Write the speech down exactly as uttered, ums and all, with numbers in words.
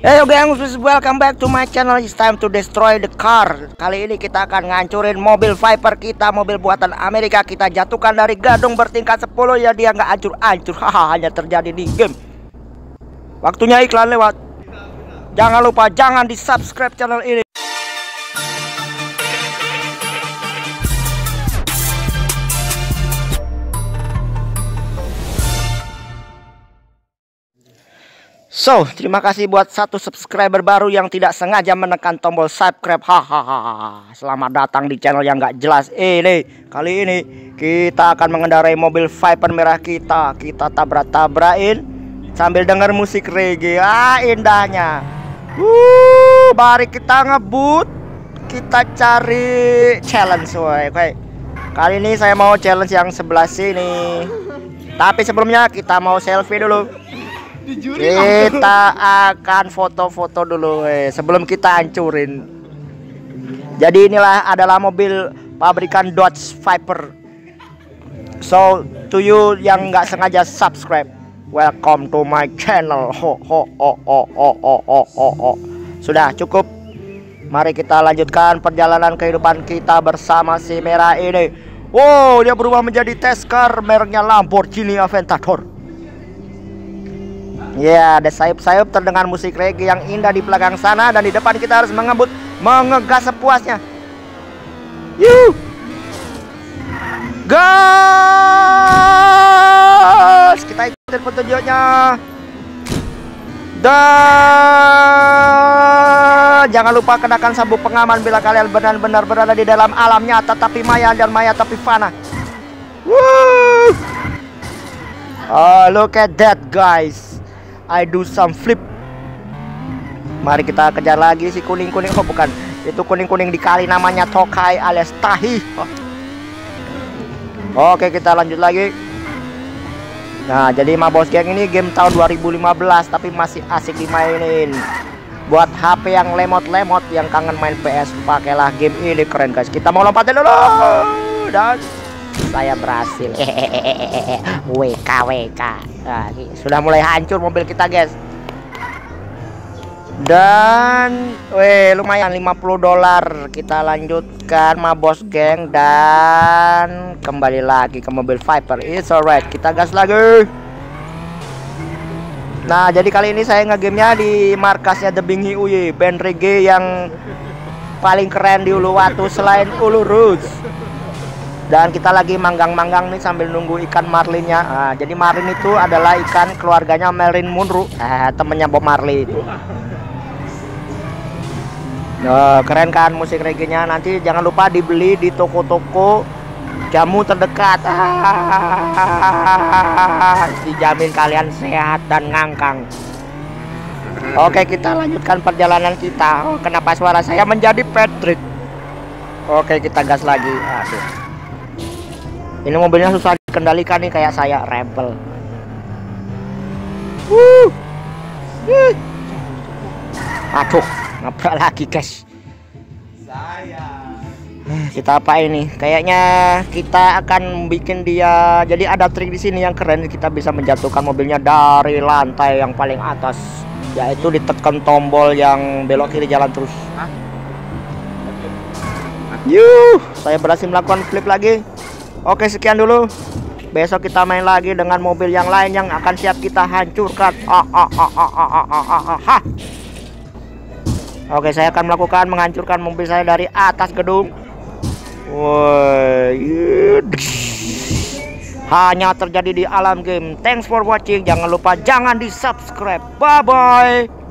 Hey gang, welcome back to my channel. It's time to destroy the car. Kali ini kita akan ngancurin mobil Viper kita, mobil buatan Amerika. Kita jatuhkan dari gedung bertingkat sepuluh. Ya dia nggak hancur-hancur, haha, hanya terjadi di game. Waktunya iklan lewat. Jangan lupa, jangan di subscribe channel ini. So, terima kasih buat satu subscriber baru yang tidak sengaja menekan tombol subscribe. Hahaha. Selamat datang di channel yang gak jelas ini. Kali ini kita akan mengendarai mobil Viper merah kita. Kita tabrak-tabrakin sambil dengar musik reggae. Ah, indahnya. Wuh, mari kita ngebut. Kita cari challenge, woy. Oke. Kali ini saya mau challenge yang sebelah sini. Tapi sebelumnya kita mau selfie dulu. Kita akan foto-foto dulu eh, sebelum kita hancurin. Jadi inilah adalah mobil pabrikan Dodge Viper. So to you yang nggak sengaja subscribe, welcome to my channel. Ho ho ho ho ho ho ho ho ho. Sudah cukup. Mari kita lanjutkan perjalanan kehidupan kita bersama si merah ini. Wow, dia berubah menjadi Tesker, mereknya Lamborghini Aventador. Ya, ada sayup-sayup terdengar musik reggae yang indah di belakang sana. Dan di depan kita harus mengebut, mengegas sepuasnya. Yuh, gas! Kita ikutin petunjuknya. Dan jangan lupa kenakan sabuk pengaman bila kalian benar-benar berada di dalam alam nyata tapi maya, dan maya tapi fana. Woo! Oh, look at that guys, I do some flip. Mari kita kejar lagi si kuning-kuning. Oh bukan, itu kuning-kuning di kali namanya Tokai alias Tahi. Oh. Oke, kita lanjut lagi. Nah, jadi Mabos Gang ini game tahun dua ribu lima belas tapi masih asik dimainin. Buat H P yang lemot-lemot, yang kangen main P S, pakailah game ini, keren guys. Kita mau lompatin dulu. Dan saya berhasil. W K W K. Nah, sudah mulai hancur mobil kita guys. Dan weh, lumayan lima puluh dolar. Kita lanjutkan Mabos Gang dan kembali lagi ke mobil Viper. It's alright, kita gas lagi. Nah, jadi kali ini saya ngegamenya di markasnya The Bingi Uye, band reggae yang paling keren di Uluwatu selain Ulurus. Dan kita lagi manggang-manggang nih sambil nunggu ikan marlinnya. Nah, jadi marlin itu adalah ikan keluarganya Marilyn Monroe, eh, temennya Bob Marley itu. Nah, keren kan musik reggae-nya. Nanti jangan lupa dibeli di toko-toko jamu terdekat. Ah, dijamin kalian sehat dan ngangkang. Oke, kita lanjutkan perjalanan kita. Oh, kenapa suara saya menjadi Patrick? Oke, kita gas lagi. Aduh. Ini mobilnya susah dikendalikan nih, kayak saya rebel. Wuh. Wuh. Aduh, nabrak lagi guys. Saya. Kita apa ini? Kayaknya kita akan bikin dia. Jadi ada trik di sini yang keren. Kita bisa menjatuhkan mobilnya dari lantai yang paling atas, yaitu ditekan tombol yang belok kiri jalan terus. Yuh, saya berhasil melakukan flip lagi. Oke, sekian dulu. Besok kita main lagi dengan mobil yang lain yang akan siap kita hancurkan. Ah, ah, ah, ah, ah, ah, ah, ah, ah. Oke, saya akan melakukan menghancurkan mobil saya dari atas gedung. Woi, hanya terjadi di alam game. Thanks for watching. Jangan lupa jangan di subscribe. Bye bye.